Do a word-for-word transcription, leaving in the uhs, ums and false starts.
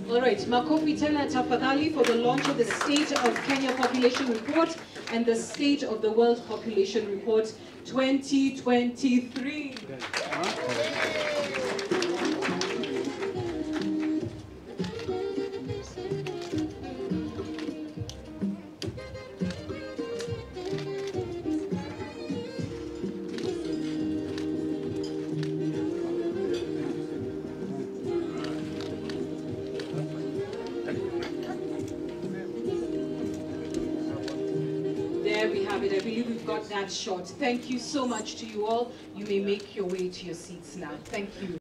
All right, Makofi Tena Tafadhali for the launch of the State of Kenya Population Report and the State of the World Population Report twenty twenty-three. There we have it. I believe we've got that shot. Thank you so much to you all. You may make your way to your seats now. Thank you.